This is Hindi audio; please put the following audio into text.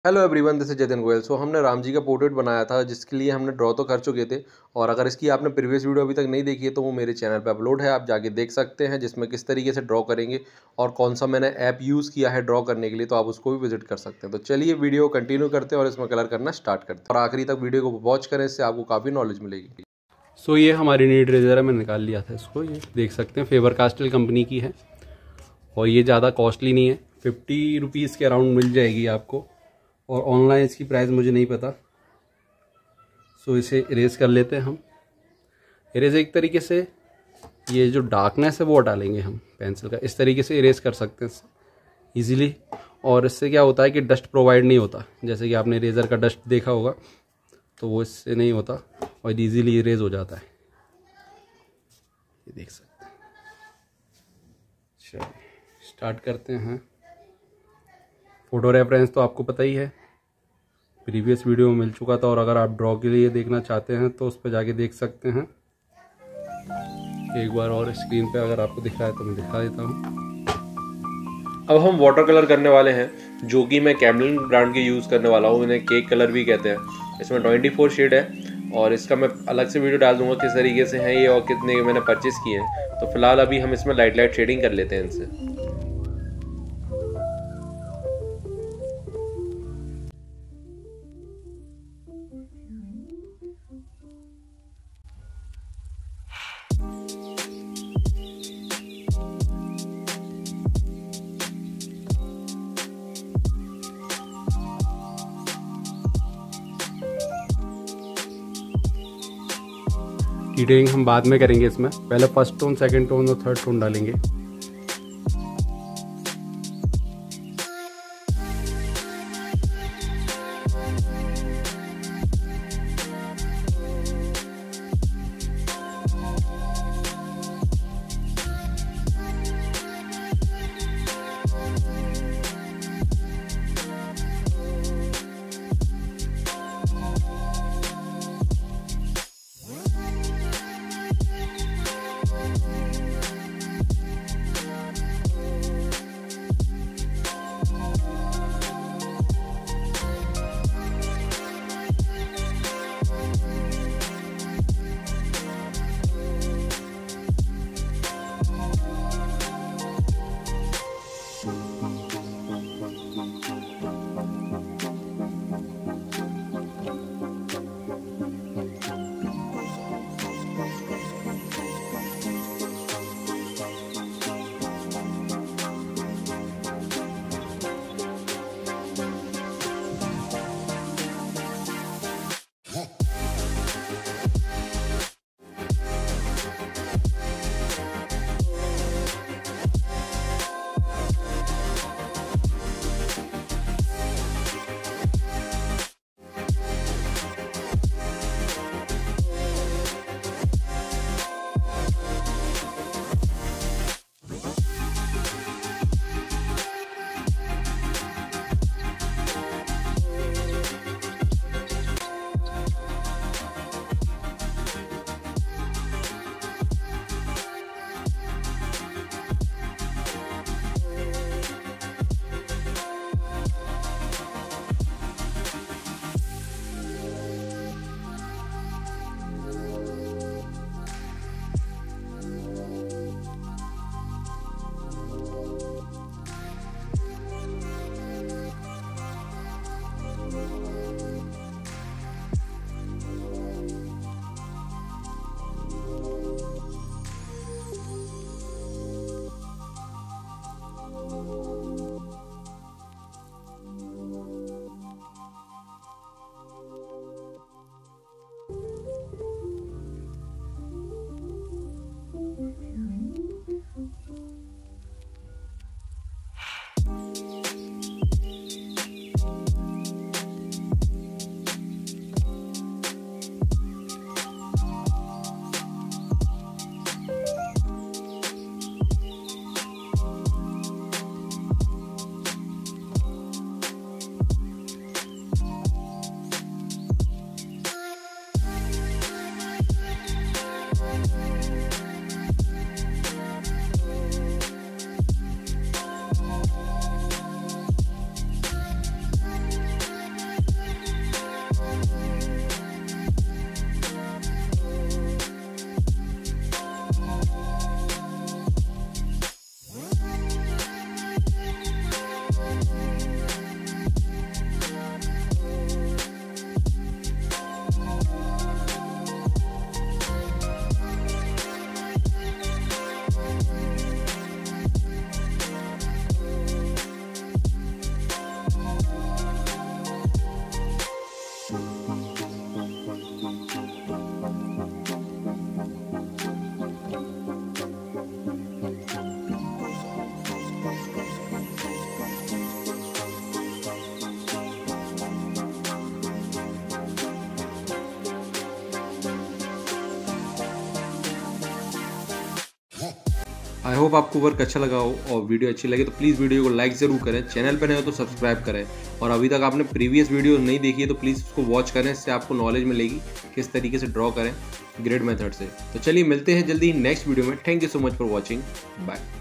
Hello everyone, this is Jatin Goyal. So हमने राम जी का पोर्ट्रेट बनाया था जिसके लिए हमने ड्रॉ तो कर चुके थे। और अगर इसकी आपने प्रीवियस वीडियो अभी तक नहीं देखी है तो वो मेरे चैनल पे अपलोड है, आप जाके देख सकते हैं, जिसमें किस तरीके से ड्रॉ करेंगे और कौन सा मैंने ऐप यूज़ किया है ड्रॉ करने के लिए, तो आप उसको भी विजिट कर सकते हैं। तो चलिए वीडियो कंटिन्यू करते हैं और इसमें कलर करना स्टार्ट करते हैं और आखिरी तक वीडियो को वॉच करें, इससे आपको काफ़ी नॉलेज मिलेगी। सो ये हमारी नीड इरेजर है, मैंने निकाल लिया था इसको। ये देख सकते हैं फेबर कास्टल कंपनी की है और ये ज़्यादा कॉस्टली नहीं है, 50 रुपीज़ के अराउंड मिल जाएगी आपको। और ऑनलाइन इसकी प्राइस मुझे नहीं पता। सो इसे इरेज कर लेते हैं हम। इरेज एक तरीके से ये जो डार्कनेस है वो हटा लेंगे हम पेंसिल का, इस तरीके से इरेज कर सकते हैं ईजिली। और इससे क्या होता है कि डस्ट प्रोवाइड नहीं होता, जैसे कि आपने इरेजर का डस्ट देखा होगा, तो वो इससे नहीं होता और ईजिली इरेज हो जाता है। ये देख सकते हैं। चलिए स्टार्ट करते हैं। फ़ोटो रेफरेंस तो आपको पता ही है, प्रीवियस वीडियो में मिल चुका था। और अगर आप ड्रॉ के लिए देखना चाहते हैं तो उस पर जाके देख सकते हैं एक बार। और स्क्रीन पे अगर आपको दिख रहा है तो मैं दिखा देता हूँ। अब हम वाटर कलर करने वाले हैं, जो कि मैं कैमलिन ब्रांड के यूज़ करने वाला हूँ। इन्हें केक कलर भी कहते हैं। इसमें 24 शेड है और इसका मैं अलग से वीडियो डाल दूंगा किस तरीके से है ये और कितने मैंने परचेस किए हैं। तो फिलहाल अभी हम इसमें लाइट शेडिंग कर लेते हैं इनसे। डिटेलिंग हम बाद में करेंगे, इसमें पहले फर्स्ट टोन, सेकंड टोन और थर्ड टोन डालेंगे। होप आपको वर्क अच्छा लगा हो और वीडियो अच्छी लगे तो प्लीज़ वीडियो को लाइक ज़रूर करें, चैनल पर नए हो तो सब्सक्राइब करें और अभी तक आपने प्रीवियस वीडियो नहीं देखी है तो प्लीज़ उसको वॉच करें, इससे आपको नॉलेज मिलेगी किस तरीके से ड्रॉ करें ग्रिड मेथड से। तो चलिए मिलते हैं जल्दी नेक्स्ट वीडियो में। Thank you so much for watching, bye.